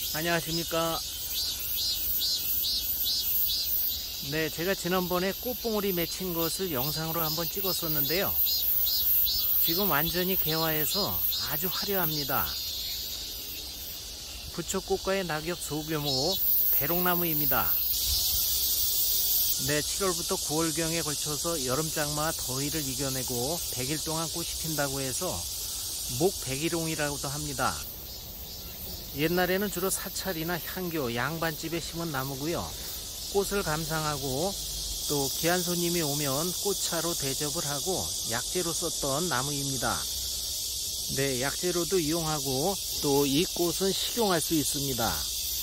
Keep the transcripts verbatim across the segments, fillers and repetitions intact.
안녕하십니까. 네, 제가 지난번에 꽃봉오리 맺힌 것을 영상으로 한번 찍었었는데요. 지금 완전히 개화해서 아주 화려합니다. 부초꽃과의 낙엽 소규모 배롱나무입니다. 네, 칠월부터 구월경에 걸쳐서 여름장마 더위를 이겨내고 백 일 동안 꽃이 핀다고 해서 목백일홍이라고도 합니다. 옛날에는 주로 사찰이나 향교, 양반집에 심은 나무고요. 꽃을 감상하고 또 귀한 손님이 오면 꽃차로 대접을 하고 약재로 썼던 나무입니다. 네, 약재로도 이용하고 또 이 꽃은 식용할 수 있습니다.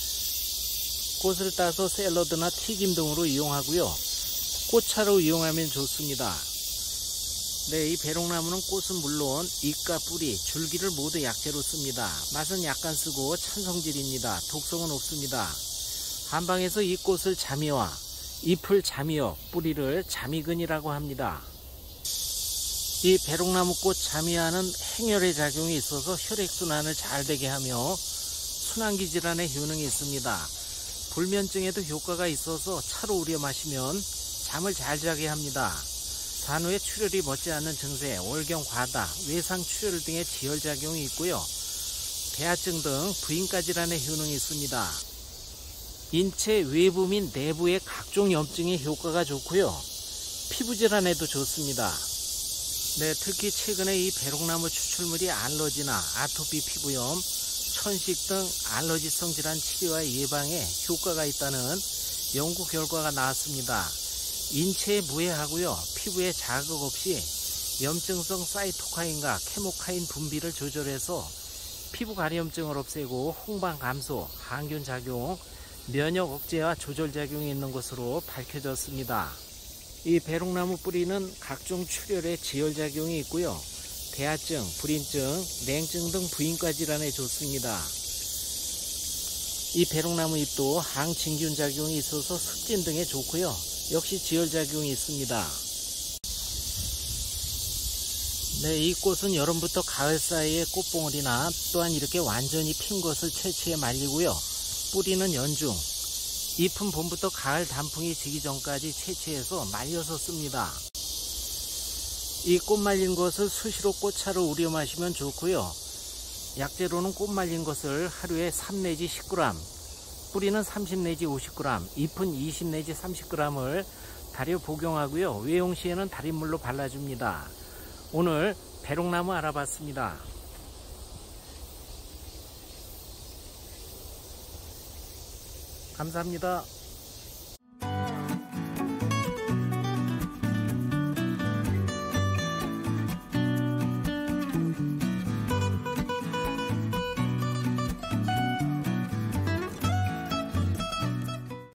꽃을 따서 샐러드나 튀김 등으로 이용하고요. 꽃차로 이용하면 좋습니다. 네, 이 배롱나무는 꽃은 물론 잎과 뿌리, 줄기를 모두 약재로 씁니다. 맛은 약간 쓰고 찬성질입니다. 독성은 없습니다. 한방에서 이 꽃을 자미화, 잎을 자미역, 뿌리를 자미근이라고 합니다. 이 배롱나무 꽃 자미화는 행혈의 작용이 있어서 혈액순환을 잘 되게 하며 순환기 질환의 효능이 있습니다. 불면증에도 효과가 있어서 차로 우려 마시면 잠을 잘 자게 합니다. 산후에 출혈이 멎지않는 증세, 월경 과다, 외상 출혈 등의 지혈작용이 있고요. 대하증 등 부인과 질환의 효능이 있습니다. 인체 외부 및 내부의 각종 염증에 효과가 좋고요. 피부질환에도 좋습니다. 네, 특히 최근에 이 배롱나무 추출물이 알러지나 아토피 피부염, 천식 등 알러지성 질환 치료와 예방에 효과가 있다는 연구 결과가 나왔습니다. 인체에 무해하고요. 피부에 자극 없이 염증성 사이토카인과 케모카인 분비를 조절해서 피부 가려움증을 없애고 홍반 감소, 항균 작용, 면역 억제와 조절 작용이 있는 것으로 밝혀졌습니다. 이 배롱나무 뿌리는 각종 출혈에 지혈 작용이 있고요. 대하증, 불임증, 냉증 등 부인과 질환에 좋습니다. 이 배롱나무 잎도 항진균 작용이 있어서 습진 등에 좋고요. 역시 지혈작용이 있습니다. 네, 이 꽃은 여름부터 가을 사이에 꽃봉오리나 또한 이렇게 완전히 핀 것을 채취해 말리고요. 뿌리는 연중, 잎은 봄부터 가을 단풍이 지기 전까지 채취해서 말려서 씁니다. 이 꽃 말린 것을 수시로 꽃차로 우려 마시면 좋고요. 약재로는 꽃 말린 것을 하루에 삼 내지 십 그램, 뿌리는 삼십 내지 오십 그램, 잎은 이십 내지 삼십 그램을 달여 복용하고요. 외용 시에는 달인물로 발라줍니다. 오늘 배롱나무 알아봤습니다. 감사합니다.